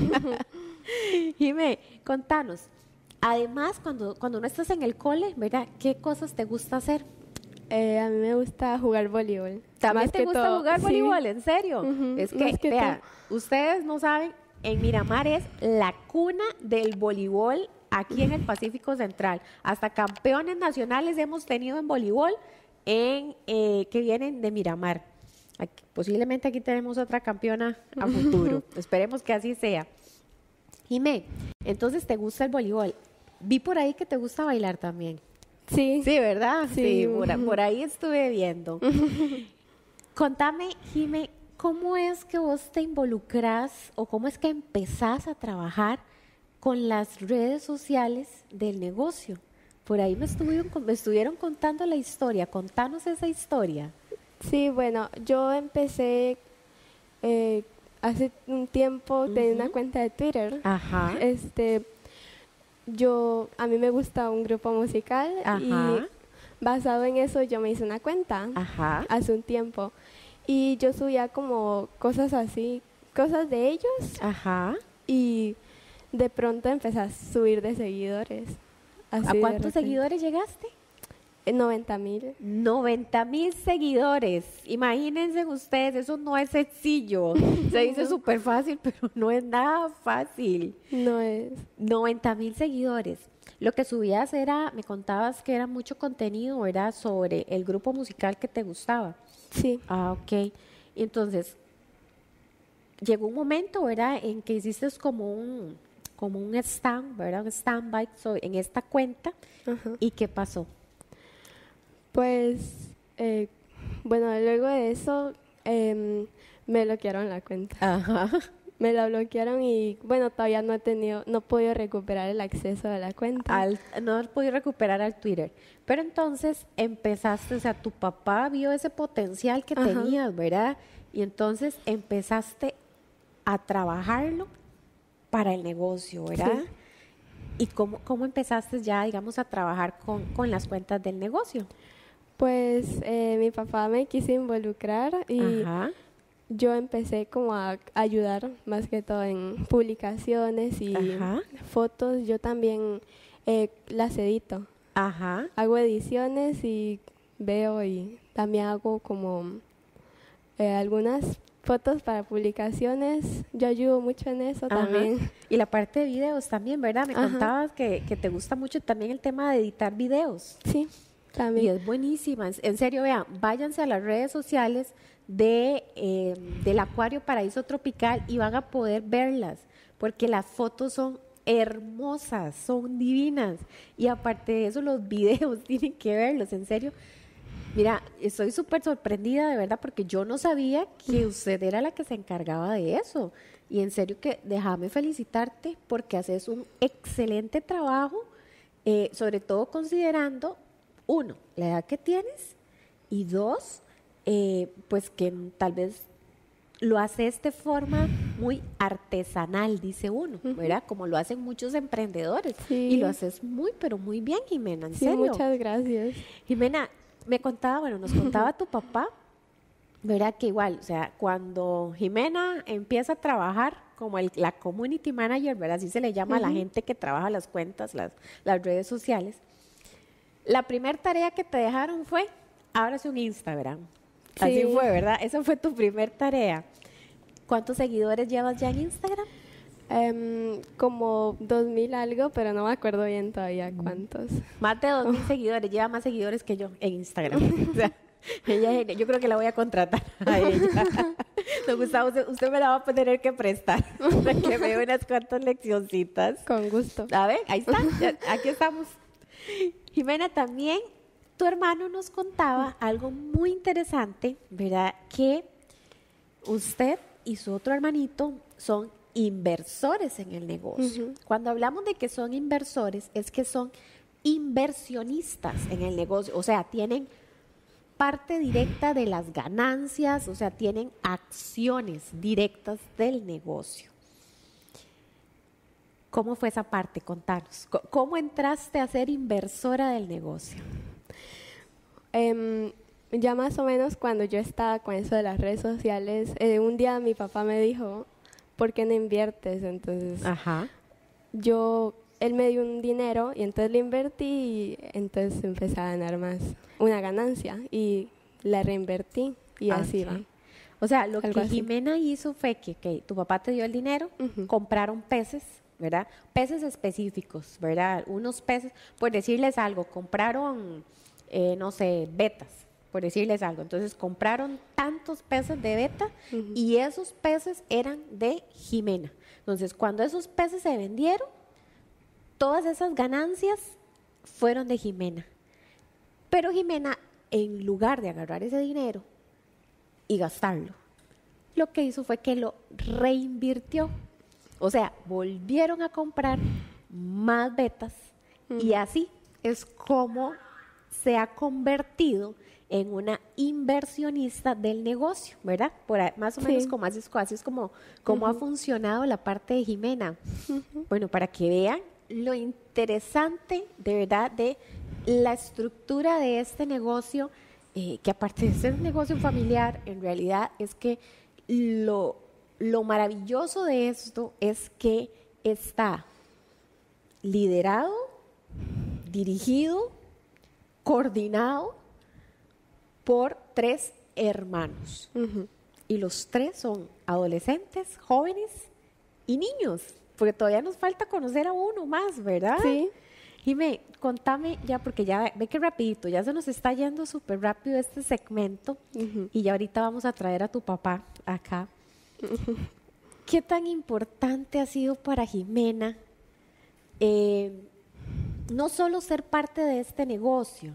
Jimé, contanos. Además, cuando, cuando no estás en el cole, ¿verdad? ¿Qué cosas te gusta hacer? Eh, a mí me gusta jugar voleibol. ¿También Más te que gusta todo. jugar Sí. voleibol? ¿En serio? Uh-huh. Es que, que vean, ustedes no saben, en Miramar es la cuna del voleibol aquí en el Pacífico Central. Hasta campeones nacionales hemos tenido en voleibol en, eh, que vienen de Miramar. Aquí, posiblemente aquí tenemos otra campeona a futuro. Esperemos que así sea. Jimé, entonces te gusta el voleibol. Vi por ahí que te gusta bailar también. Sí. Sí, ¿verdad? Sí. Sí, por, por ahí estuve viendo. Contame, Jimé, ¿cómo es que vos te involucras o cómo es que empezás a trabajar con las redes sociales del negocio? Por ahí me estuvieron, me estuvieron contando la historia. Contanos esa historia. Sí, bueno, yo empecé eh, hace un tiempo, uh-huh. tenía una cuenta de Twitter. Ajá. Este, yo, a mí me gusta un grupo musical. Ajá. Y basado en eso yo me hice una cuenta. Ajá. Hace un tiempo. Y yo subía como cosas así, cosas de ellos. Ajá. Y de pronto empecé a subir de seguidores. Así ¿A cuántos seguidores llegaste? noventa mil. noventa mil seguidores. Imagínense ustedes, eso no es sencillo. Se dice súper fácil, pero no es nada fácil. No es. noventa mil seguidores. Lo que subías era, me contabas que era mucho contenido, era sobre el grupo musical que te gustaba. Sí. Ah, ok. Entonces, llegó un momento, ¿verdad?, en que hiciste como un, como un stand, ¿verdad?, un stand-by so, en esta cuenta. Uh-huh. ¿Y qué pasó? Pues, eh, bueno, luego de eso eh, me bloquearon la cuenta. Ajá. Me la bloquearon y, bueno, todavía no he tenido, no he podido recuperar el acceso a la cuenta. Al, no he podido recuperar al Twitter. Pero entonces empezaste, o sea, tu papá vio ese potencial que Ajá. tenías, ¿verdad? Y entonces empezaste a trabajarlo para el negocio, ¿verdad? Sí. ¿Y cómo, cómo empezaste ya, digamos, a trabajar con, con las cuentas del negocio? Pues eh, mi papá me quiso involucrar y Ajá. yo empecé como a ayudar más que todo en publicaciones y Ajá. fotos. Yo también eh, las edito. Ajá. Hago ediciones y veo y también hago como eh, algunas fotos para publicaciones. Yo ayudo mucho en eso Ajá. también. Y la parte de videos también, ¿verdad? Me Ajá. contabas que, que te gusta mucho también el tema de editar videos. Sí, también. Y es buenísima. En serio, vean, váyanse a las redes sociales de eh, del Acuario Paraíso Tropical y van a poder verlas, porque las fotos son hermosas, son divinas. Y aparte de eso, los videos tienen que verlos, en serio. Mira, estoy súper sorprendida, de verdad, porque yo no sabía que usted era la que se encargaba de eso. Y en serio que déjame felicitarte porque haces un excelente trabajo, eh, sobre todo considerando uno, la edad que tienes, y dos, eh, pues que tal vez lo haces de forma muy artesanal, dice uno, ¿verdad? Como lo hacen muchos emprendedores. Sí. Y lo haces muy, pero muy bien, Jimena, en Sí, serio. muchas gracias. Jimena, me contaba, bueno, nos contaba tu papá, ¿verdad? Que igual, o sea, cuando Jimena empieza a trabajar como el, la community manager, ¿verdad? Así se le llama uh-huh. a la gente que trabaja las cuentas, las, las redes sociales. La primera tarea que te dejaron fue, ábrase un Instagram. Sí. Así fue, ¿verdad? Esa fue tu primer tarea. ¿Cuántos seguidores llevas ya en Instagram? Um, como dos mil algo, pero no me acuerdo bien todavía cuántos. Más de dos mil oh. seguidores, lleva más seguidores que yo en Instagram. O sea, ella, yo creo que la voy a contratar a ella. No, Gustavo, usted, usted me la va a tener que prestar para que me dé unas cuantas leccioncitas. Con gusto. A ver, ahí está, ya, aquí estamos. Jimena, también tu hermano nos contaba algo muy interesante, ¿verdad? Que usted y su otro hermanito son inversores en el negocio. Uh-huh. Cuando hablamos de que son inversores, es que son inversionistas en el negocio, o sea, tienen parte directa de las ganancias, o sea, tienen acciones directas del negocio. ¿Cómo fue esa parte? Contanos. ¿Cómo entraste a ser inversora del negocio? Um, ya más o menos cuando yo estaba con eso de las redes sociales, eh, un día mi papá me dijo, ¿por qué no inviertes? Entonces, Ajá. yo, él me dio un dinero y entonces lo invertí y entonces empecé a ganar más, una ganancia y la reinvertí y okay. así va. O sea, lo Algo que así. Jimena hizo fue que, que tu papá te dio el dinero, uh-huh. compraron peces, ¿verdad? Peces específicos, ¿verdad? Unos peces, por decirles algo, compraron, eh, no sé, betas, por decirles algo. Entonces compraron tantos peces de beta uh-huh. y esos peces eran de Jimena. Entonces, cuando esos peces se vendieron, todas esas ganancias fueron de Jimena. Pero Jimena, en lugar de agarrar ese dinero y gastarlo, lo que hizo fue que lo reinvirtió. O sea, volvieron a comprar más betas uh-huh. y así es como se ha convertido en una inversionista del negocio, ¿verdad? Por ahí, más o menos sí. como así, así es como, como uh-huh. ha funcionado la parte de Jimena. Uh-huh. Bueno, para que vean lo interesante, de verdad, de la estructura de este negocio, eh, que aparte de ser un negocio familiar, en realidad es que lo, lo maravilloso de esto es que está liderado, dirigido, coordinado por tres hermanos. Uh-huh. Y los tres son adolescentes, jóvenes y niños, porque todavía nos falta conocer a uno más, ¿verdad? Sí. Jimé, contame ya, porque ya ve que rapidito, ya se nos está yendo súper rápido este segmento uh-huh. y ya ahorita vamos a traer a tu papá acá. Uh-huh. ¿Qué tan importante ha sido para Jimena eh, no solo ser parte de este negocio,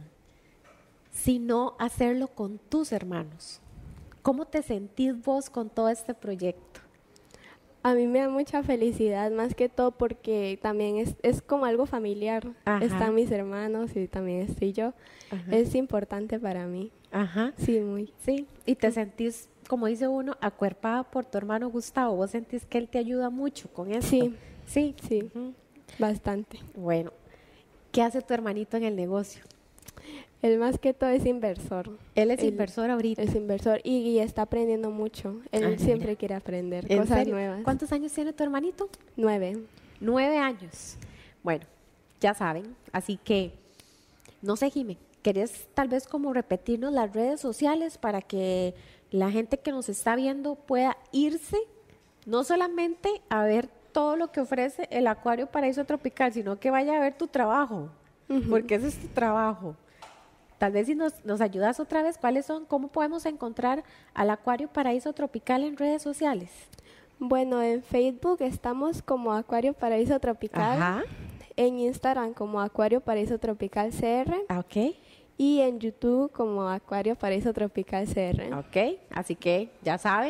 sino hacerlo con tus hermanos? ¿Cómo te sentís vos con todo este proyecto? A mí me da mucha felicidad, más que todo porque también es, es como algo familiar. Ajá. Están mis hermanos y también estoy yo. Ajá. Es importante para mí. Ajá. Sí, muy. Sí, y te sentís, como dice uno, acuerpada por tu hermano Gustavo. ¿Vos sentís que él te ayuda mucho con esto? Sí. Sí. Sí, uh-huh. Bastante. Bueno, ¿qué hace tu hermanito en el negocio? Él más que todo es inversor. Él es él inversor ahorita. Es inversor y, y está aprendiendo mucho. Él ah, siempre mira. quiere aprender cosas serio? nuevas. ¿Cuántos años tiene tu hermanito? Nueve. Nueve años. Bueno, ya saben. Así que, no sé, Jimé, ¿querés tal vez como repetirnos las redes sociales para que la gente que nos está viendo pueda irse, no solamente a ver todo lo que ofrece el Acuario Paraíso Tropical, sino que vaya a ver tu trabajo, uh-huh. porque ese es tu trabajo? Tal vez si nos, nos ayudas otra vez, ¿cuáles son? ¿Cómo podemos encontrar al Acuario Paraíso Tropical en redes sociales? Bueno, en Facebook estamos como Acuario Paraíso Tropical. Ajá. En Instagram como Acuario Paraíso Tropical C R. Ok. Y en YouTube como Acuario Paraíso Tropical C R. Ok, así que ya saben,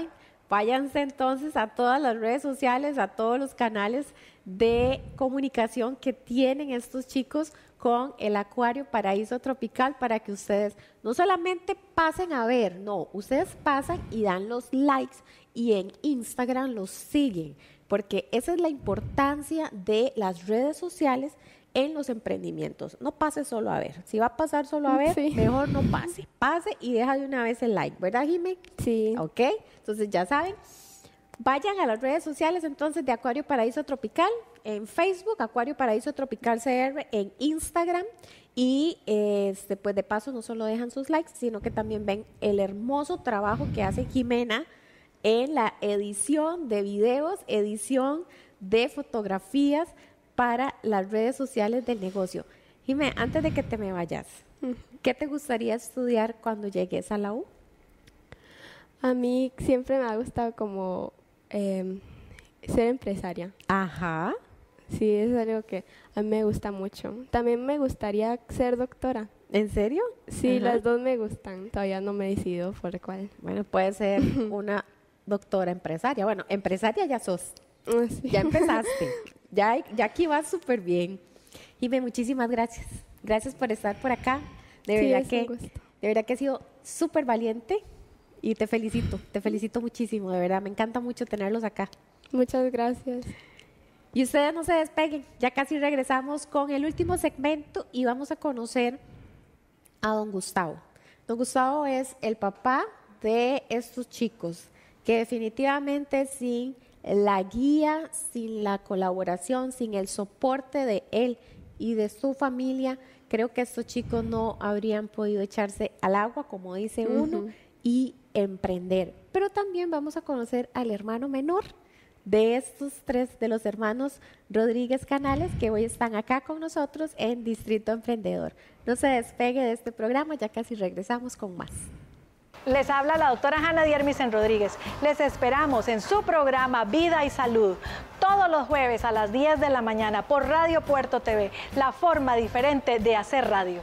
váyanse entonces a todas las redes sociales, a todos los canales de comunicación que tienen estos chicos con el Acuario Paraíso Tropical para que ustedes no solamente pasen a ver, no, ustedes pasan y dan los likes y en Instagram los siguen, porque esa es la importancia de las redes sociales en los emprendimientos. No pase solo a ver. Si va a pasar solo a ver, sí. mejor no pase. Pase y deja de una vez el like, ¿verdad, Jimé? Sí. Ok, entonces ya saben. Vayan a las redes sociales entonces de Acuario Paraíso Tropical, en Facebook, Acuario Paraíso Tropical C R, en Instagram, y este, pues de paso no solo dejan sus likes, sino que también ven el hermoso trabajo que hace Jimena en la edición de videos, edición de fotografías para las redes sociales del negocio. Jimena, antes de que te me vayas, ¿qué te gustaría estudiar cuando llegues a la U? A mí siempre me ha gustado como eh, ser empresaria. Ajá. Sí, es algo que a mí me gusta mucho. También me gustaría ser doctora. ¿En serio? Sí, Ajá. Las dos me gustan. Todavía no me he decidido por cuál. Bueno, puede ser una doctora empresaria. Bueno, empresaria ya sos. Sí. Ya empezaste. ya, ya aquí vas súper bien. Jimé, muchísimas gracias. Gracias por estar por acá. De sí, verdad es que, un gusto. de verdad que has sido súper valiente y te felicito. Te felicito muchísimo, de verdad. Me encanta mucho tenerlos acá. Muchas gracias. Y ustedes no se despeguen. Ya casi regresamos con el último segmento y vamos a conocer a don Gustavo. Don Gustavo es el papá de estos chicos que definitivamente sin la guía, sin la colaboración, sin el soporte de él y de su familia, creo que estos chicos no habrían podido echarse al agua, como dice uh-huh. uno, y emprender. Pero también vamos a conocer al hermano menor de estos tres, de los hermanos Rodríguez Canales, que hoy están acá con nosotros en Distrito Emprendedor. No se despegue de este programa, ya casi regresamos con más. Les habla la doctora Hanna Diermisen Rodríguez. Les esperamos en su programa Vida y Salud todos los jueves a las diez de la mañana por Radio Puerto T V, la forma diferente de hacer radio.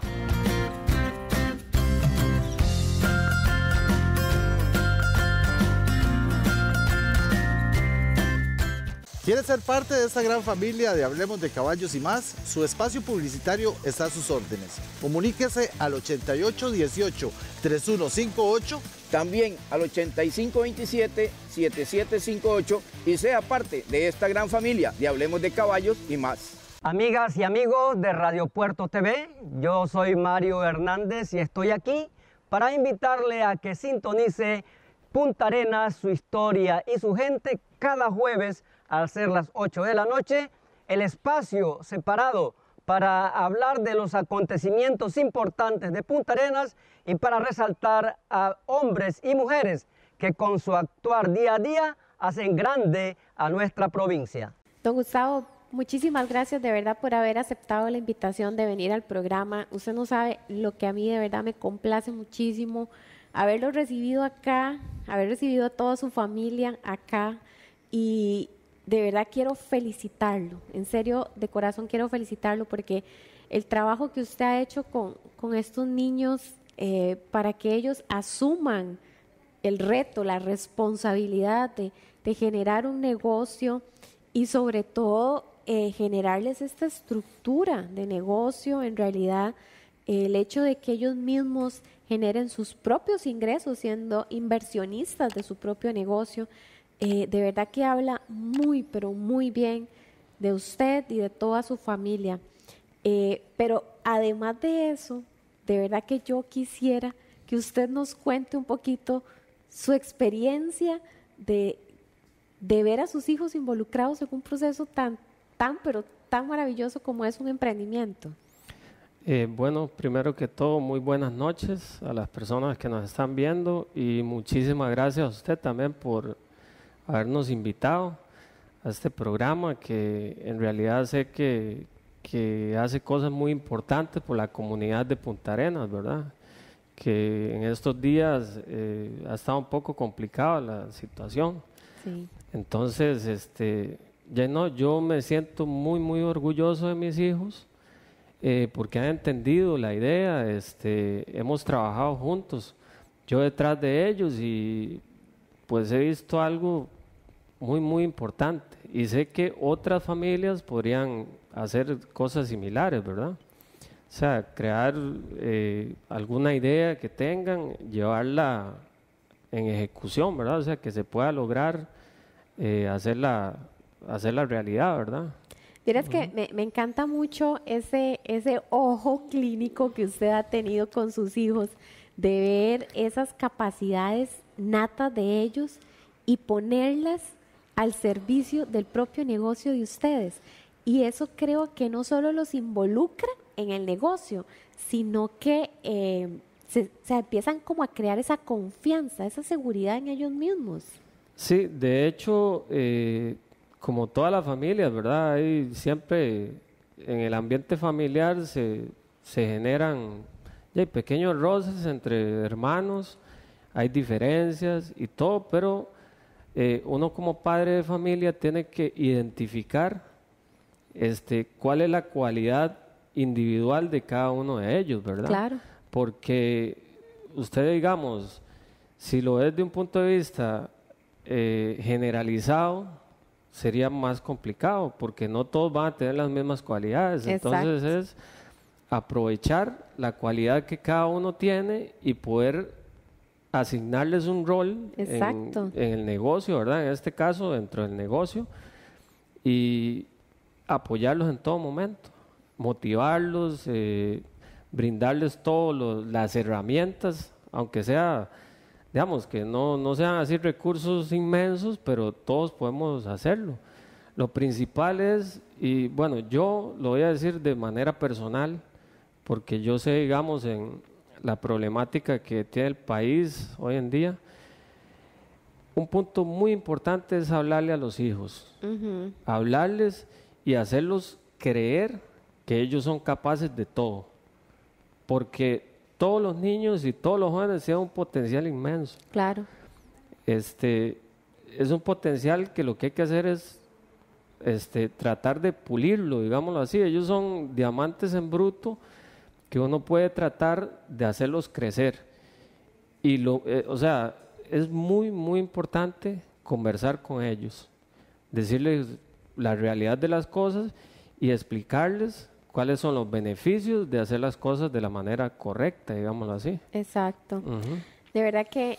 ¿Quiere ser parte de esta gran familia de Hablemos de Caballos y Más? Su espacio publicitario está a sus órdenes. Comuníquese al ochenta y ocho dieciocho, treinta y uno cincuenta y ocho. También al ochenta y cinco veintisiete, setenta y siete cincuenta y ocho y sea parte de esta gran familia de Hablemos de Caballos y Más. Amigas y amigos de Radio Puerto T V, yo soy Mario Hernández y estoy aquí para invitarle a que sintonice Punta Arenas, su historia y su gente cada jueves al ser las ocho de la noche, el espacio separado para hablar de los acontecimientos importantes de Punta Arenas y para resaltar a hombres y mujeres que con su actuar día a día hacen grande a nuestra provincia. Don Gustavo, muchísimas gracias de verdad por haber aceptado la invitación de venir al programa. Usted no sabe lo que a mí de verdad me complace muchísimo haberlo recibido acá, haber recibido a toda su familia acá y de verdad quiero felicitarlo, en serio, de corazón quiero felicitarlo porque el trabajo que usted ha hecho con, con estos niños eh, para que ellos asuman el reto, la responsabilidad de, de generar un negocio y sobre todo eh, generarles esta estructura de negocio, en realidad eh, el hecho de que ellos mismos generen sus propios ingresos siendo inversionistas de su propio negocio. Eh, de verdad que habla muy, pero muy bien de usted y de toda su familia. Eh, pero además de eso, de verdad que yo quisiera que usted nos cuente un poquito su experiencia de, de ver a sus hijos involucrados en un proceso tan, tan, pero tan maravilloso como es un emprendimiento. Eh, bueno, primero que todo, muy buenas noches a las personas que nos están viendo y muchísimas gracias a usted también por habernos invitado a este programa que en realidad sé que, que hace cosas muy importantes por la comunidad de Punta Arenas, ¿verdad? Que en estos días eh, ha estado un poco complicada la situación. Sí. Entonces, este, ya no, yo me siento muy, muy orgulloso de mis hijos eh, porque han entendido la idea, este, hemos trabajado juntos, yo detrás de ellos y pues he visto algo muy, muy importante y sé que otras familias podrían hacer cosas similares, ¿verdad? O sea, crear eh, alguna idea que tengan, llevarla en ejecución, ¿verdad? O sea, que se pueda lograr eh, hacerla, hacerla realidad, ¿verdad? Vieras que me, me encanta mucho ese, ese ojo clínico que usted ha tenido con sus hijos, de ver esas capacidades natas de ellos y ponerlas al servicio del propio negocio de ustedes. Y eso creo que no solo los involucra en el negocio, sino que eh, se, se empiezan como a crear esa confianza, esa seguridad en ellos mismos. Sí, de hecho, eh, como todas las familias, ¿verdad? Hay siempre en el ambiente familiar se, se generan hay pequeños roces entre hermanos, hay diferencias y todo, pero eh, uno como padre de familia tiene que identificar este, cuál es la cualidad individual de cada uno de ellos, ¿verdad? Claro. Porque usted, digamos, si lo ves de un punto de vista eh, generalizado, sería más complicado, porque no todos van a tener las mismas cualidades. Exacto. Entonces es aprovechar la cualidad que cada uno tiene y poder asignarles un rol en, en el negocio, ¿verdad? En este caso, dentro del negocio, y apoyarlos en todo momento, motivarlos, eh, brindarles todas las herramientas, aunque sea, digamos, que no, no sean así recursos inmensos, pero todos podemos hacerlo. Lo principal es, y bueno, yo lo voy a decir de manera personal, porque yo sé, digamos, en la problemática que tiene el país hoy en día, un punto muy importante es hablarle a los hijos, uh-huh. hablarles y hacerlos creer que ellos son capaces de todo, porque todos los niños y todos los jóvenes tienen un potencial inmenso. Claro. Este, es un potencial que lo que hay que hacer es este, tratar de pulirlo, digámoslo así. Ellos son diamantes en bruto que uno puede tratar de hacerlos crecer. Y lo, eh, o sea, es muy, muy importante conversar con ellos, decirles la realidad de las cosas y explicarles cuáles son los beneficios de hacer las cosas de la manera correcta, digámoslo así. Exacto. Uh-huh. De verdad que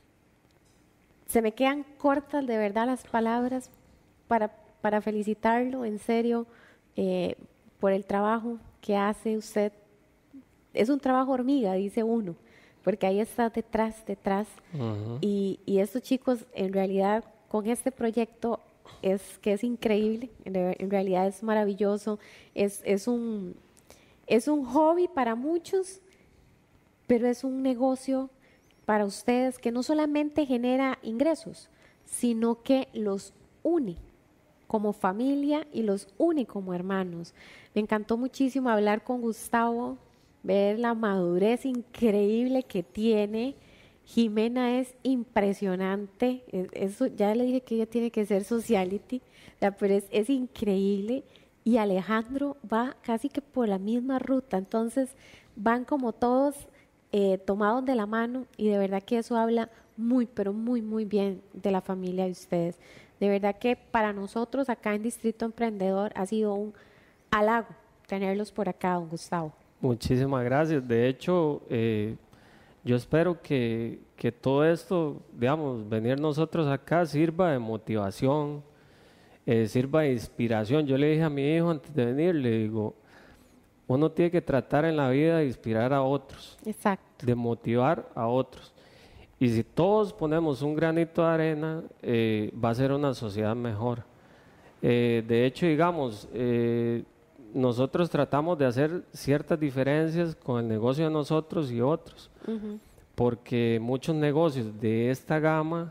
se me quedan cortas de verdad las palabras para, para felicitarlo, en serio, eh, por el trabajo que hace usted. Es un trabajo hormiga, dice uno, porque ahí está detrás, detrás. Uh-huh. Y, y estos chicos, en realidad, con este proyecto, es que es increíble, en realidad es maravilloso, es, es, un, es un hobby para muchos, pero es un negocio para ustedes que no solamente genera ingresos, sino que los une como familia y los une como hermanos. Me encantó muchísimo hablar con Gustavo, ver la madurez increíble que tiene. Jimena es impresionante, eso ya le dije que ella tiene que ser sociality, pero es, es increíble, y Alejandro va casi que por la misma ruta, entonces van como todos eh, tomados de la mano, y de verdad que eso habla muy, pero muy, muy bien de la familia de ustedes. De verdad que para nosotros acá en Distrito Emprendedor ha sido un halago tenerlos por acá, don Gustavo. Muchísimas gracias. De hecho, eh, yo espero que, que todo esto, digamos, venir nosotros acá sirva de motivación, eh, sirva de inspiración. Yo le dije a mi hijo antes de venir, le digo, uno tiene que tratar en la vida de inspirar a otros. Exacto. De motivar a otros. Y si todos ponemos un granito de arena, eh, va a ser una sociedad mejor. Eh, de hecho, digamos, eh, nosotros tratamos de hacer ciertas diferencias con el negocio de nosotros y otros, uh-huh. porque muchos negocios de esta gama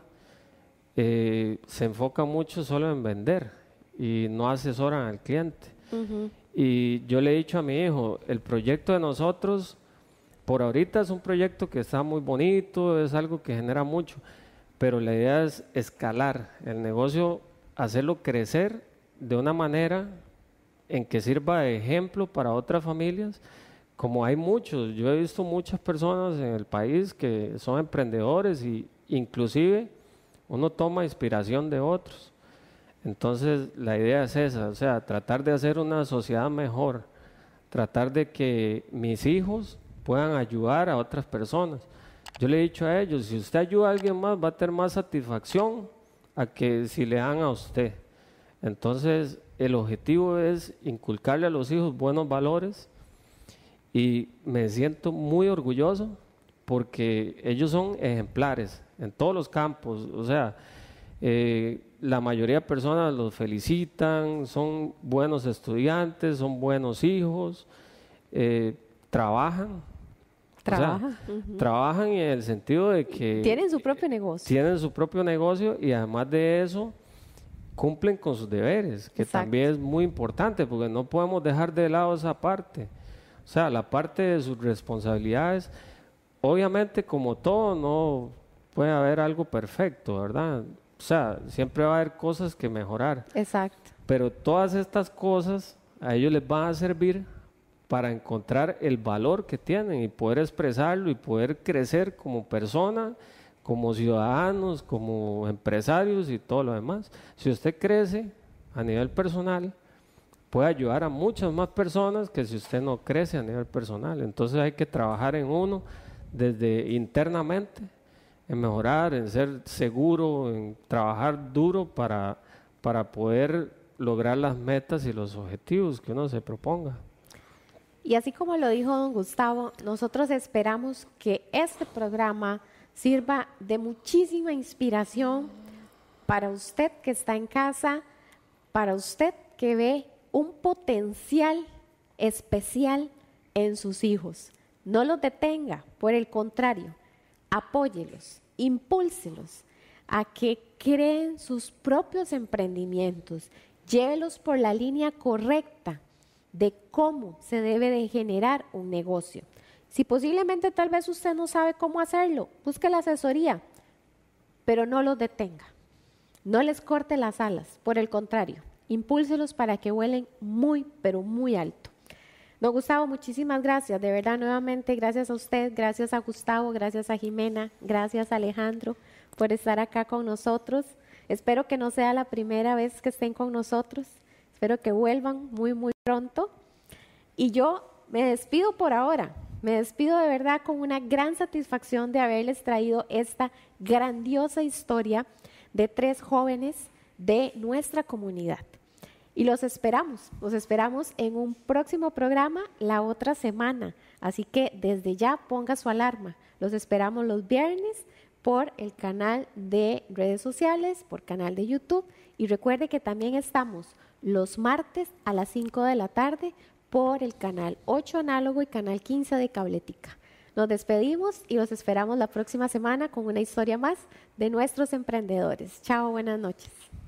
eh, se enfocan mucho solo en vender y no asesoran al cliente. Uh-huh. Y yo le he dicho a mi hijo, el proyecto de nosotros, por ahorita es un proyecto que está muy bonito, es algo que genera mucho, pero la idea es escalar el negocio, hacerlo crecer de una manera en que sirva de ejemplo para otras familias, como hay muchos. Yo he visto muchas personas en el país que son emprendedores y inclusive uno toma inspiración de otros. Entonces la idea es esa, o sea, tratar de hacer una sociedad mejor, tratar de que mis hijos puedan ayudar a otras personas. Yo le he dicho a ellos, si usted ayuda a alguien más, va a tener más satisfacción a que si le dan a usted. Entonces, el objetivo es inculcarle a los hijos buenos valores y me siento muy orgulloso porque ellos son ejemplares en todos los campos. O sea, eh, la mayoría de personas los felicitan, son buenos estudiantes, son buenos hijos, eh, trabajan. Trabajan. O sea, uh-huh. Trabajan en el sentido de que... Tienen su propio negocio. Tienen su propio negocio y además de eso cumplen con sus deberes, que Exacto. también es muy importante porque no podemos dejar de lado esa parte. O sea, la parte de sus responsabilidades, obviamente como todo no puede haber algo perfecto, ¿verdad? O sea, siempre va a haber cosas que mejorar. Exacto. Pero todas estas cosas a ellos les van a servir para encontrar el valor que tienen y poder expresarlo y poder crecer como persona, como ciudadanos, como empresarios y todo lo demás. Si usted crece a nivel personal, puede ayudar a muchas más personas que si usted no crece a nivel personal. Entonces hay que trabajar en uno desde internamente, en mejorar, en ser seguro, en trabajar duro para, para poder lograr las metas y los objetivos que uno se proponga. Y así como lo dijo don Gustavo, nosotros esperamos que este programa sirva de muchísima inspiración para usted que está en casa, para usted que ve un potencial especial en sus hijos. No los detenga, por el contrario, apóyelos, impúlselos a que creen sus propios emprendimientos, llévelos por la línea correcta de cómo se debe de generar un negocio. Si posiblemente tal vez usted no sabe cómo hacerlo, busque la asesoría, pero no los detenga. No les corte las alas, por el contrario, impúlselos para que vuelen muy, pero muy alto. Don Gustavo, muchísimas gracias, de verdad, nuevamente, gracias a usted, gracias a Gustavo, gracias a Jimena, gracias a Alejandro por estar acá con nosotros. Espero que no sea la primera vez que estén con nosotros. Espero que vuelvan muy, muy pronto. Y yo me despido por ahora. Me despido de verdad con una gran satisfacción de haberles traído esta grandiosa historia de tres jóvenes de nuestra comunidad. Y los esperamos, los esperamos en un próximo programa la otra semana. Así que desde ya ponga su alarma. Los esperamos los viernes por el canal de redes sociales, por canal de YouTube. Y recuerde que también estamos los martes a las cinco de la tarde por el canal ocho Análogo y canal quince de Cabletica. Nos despedimos y los esperamos la próxima semana con una historia más de nuestros emprendedores. Chao, buenas noches.